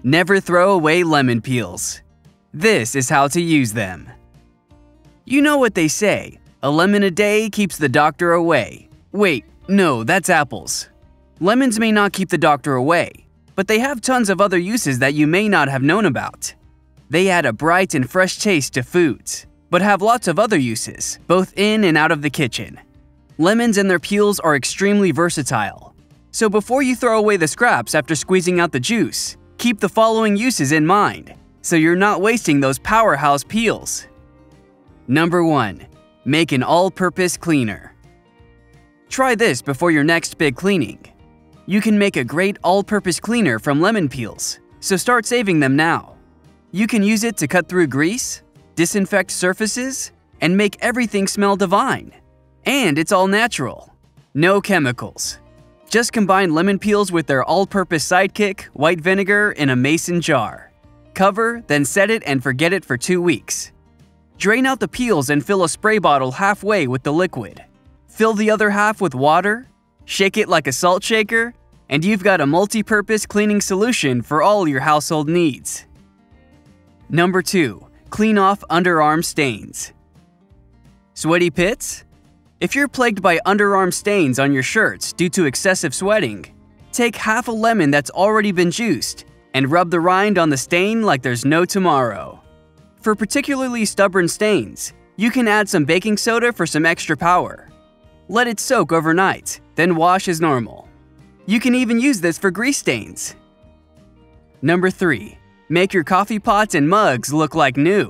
Never throw away lemon peels. This is how to use them. You know what they say, a lemon a day keeps the doctor away. Wait, no, that's apples. Lemons may not keep the doctor away, but they have tons of other uses that you may not have known about. They add a bright and fresh taste to foods, but have lots of other uses, both in and out of the kitchen. Lemons and their peels are extremely versatile. So before you throw away the scraps after squeezing out the juice, keep the following uses in mind, so you're not wasting those powerhouse peels. Number 1. Make an all-purpose cleaner. Try this before your next big cleaning. You can make a great all-purpose cleaner from lemon peels, so start saving them now. You can use it to cut through grease, disinfect surfaces, and make everything smell divine. And it's all natural. No chemicals. Just combine lemon peels with their all-purpose sidekick, white vinegar, in a mason jar. Cover, then set it and forget it for 2 weeks. Drain out the peels and fill a spray bottle halfway with the liquid. Fill the other half with water, shake it like a salt shaker, and you've got a multi-purpose cleaning solution for all your household needs. Number 2. Clean off underarm stains. Sweaty pits? If you're plagued by underarm stains on your shirts due to excessive sweating, take half a lemon that's already been juiced and rub the rind on the stain like there's no tomorrow. For particularly stubborn stains, you can add some baking soda for some extra power. Let it soak overnight, then wash as normal. You can even use this for grease stains. Number 3. Make your coffee pots and mugs look like new.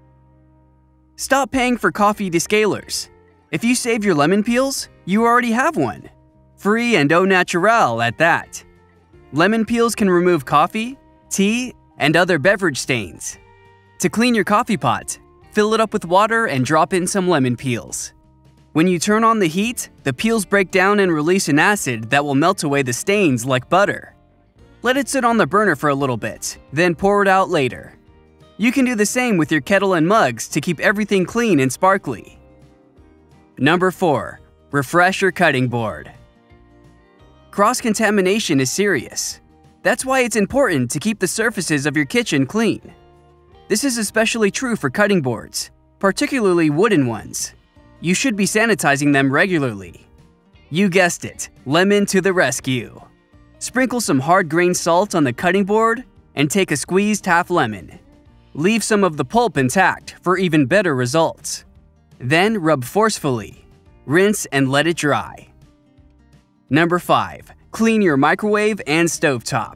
Stop paying for coffee descalers. If you save your lemon peels, you already have one. Free and au naturel at that. Lemon peels can remove coffee, tea, and other beverage stains. To clean your coffee pot, fill it up with water and drop in some lemon peels. When you turn on the heat, the peels break down and release an acid that will melt away the stains like butter. Let it sit on the burner for a little bit, then pour it out later. You can do the same with your kettle and mugs to keep everything clean and sparkly. Number 4. Refresh your cutting board. Cross-contamination is serious. That's why it's important to keep the surfaces of your kitchen clean. This is especially true for cutting boards, particularly wooden ones. You should be sanitizing them regularly. You guessed it, lemon to the rescue. Sprinkle some hard-grained salt on the cutting board and take a squeezed half lemon. Leave some of the pulp intact for even better results. Then rub forcefully. Rinse and let it dry. Number 5. Clean your microwave and stovetop.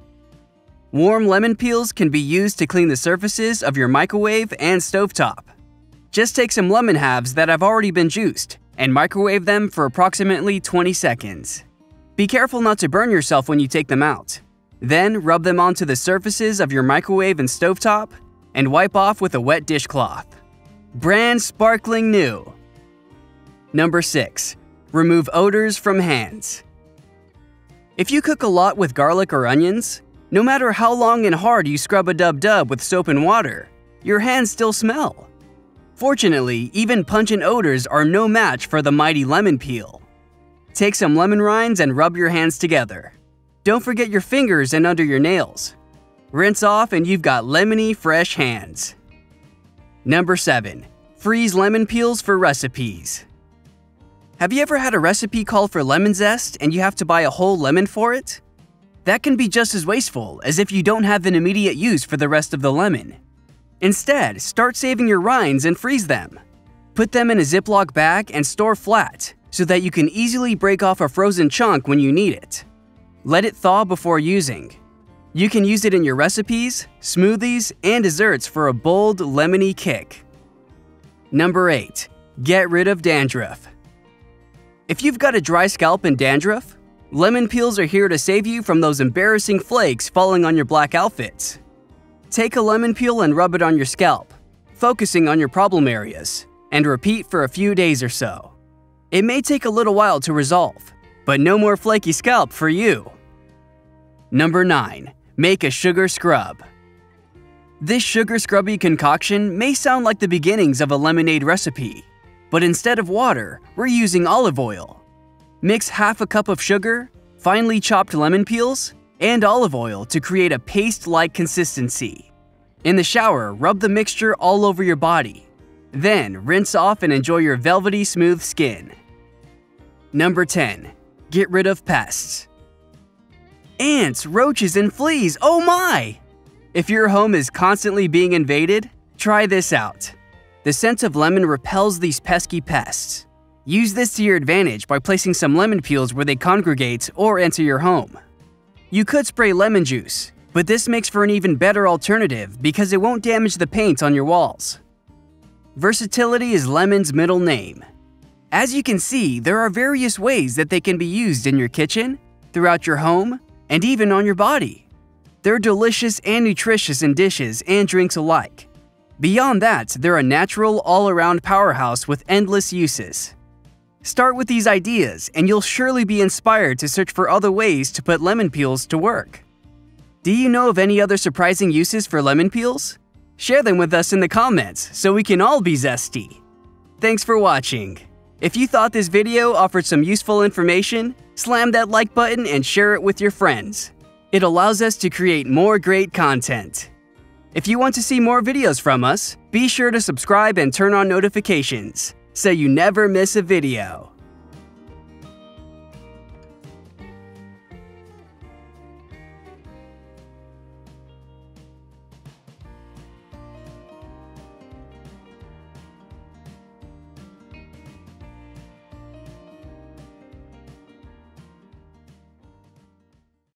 Warm lemon peels can be used to clean the surfaces of your microwave and stovetop. Just take some lemon halves that have already been juiced and microwave them for approximately 20 seconds. Be careful not to burn yourself when you take them out. Then rub them onto the surfaces of your microwave and stovetop and wipe off with a wet dishcloth. Brand sparkling new. Number 6. Remove odors from hands. If you cook a lot with garlic or onions, no matter how long and hard you scrub a dub-dub with soap and water, your hands still smell. Fortunately, even pungent odors are no match for the mighty lemon peel. Take some lemon rinds and rub your hands together. Don't forget your fingers and under your nails. Rinse off and you've got lemony fresh hands. Number 7. Freeze lemon peels for recipes. Have you ever had a recipe call for lemon zest and you have to buy a whole lemon for it? That can be just as wasteful as if you don't have an immediate use for the rest of the lemon. Instead, start saving your rinds and freeze them. Put them in a Ziploc bag and store flat so that you can easily break off a frozen chunk when you need it. Let it thaw before using. You can use it in your recipes, smoothies, and desserts for a bold, lemony kick. Number 8. Get rid of dandruff. If you've got a dry scalp and dandruff, lemon peels are here to save you from those embarrassing flakes falling on your black outfits. Take a lemon peel and rub it on your scalp, focusing on your problem areas, and repeat for a few days or so. It may take a little while to resolve, but no more flaky scalp for you. Number 9. Make a sugar scrub. This sugar scrubby concoction may sound like the beginnings of a lemonade recipe, but instead of water, we're using olive oil. Mix half a cup of sugar, finely chopped lemon peels, and olive oil to create a paste-like consistency. In the shower, rub the mixture all over your body. Then, rinse off and enjoy your velvety smooth skin. Number 10. Get rid of pests. Ants, roaches, and fleas, oh my! If your home is constantly being invaded, try this out. The scent of lemon repels these pesky pests. Use this to your advantage by placing some lemon peels where they congregate or enter your home. You could spray lemon juice, but this makes for an even better alternative because it won't damage the paint on your walls. Versatility is lemon's middle name. As you can see, there are various ways that they can be used in your kitchen, throughout your home, and even on your body. They're delicious and nutritious in dishes and drinks alike. Beyond that, they're a natural, all-around powerhouse with endless uses. Start with these ideas, and you'll surely be inspired to search for other ways to put lemon peels to work. Do you know of any other surprising uses for lemon peels? Share them with us in the comments so we can all be zesty. Thanks for watching. If you thought this video offered some useful information, slam that like button and share it with your friends. It allows us to create more great content. If you want to see more videos from us, be sure to subscribe and turn on notifications so you never miss a video.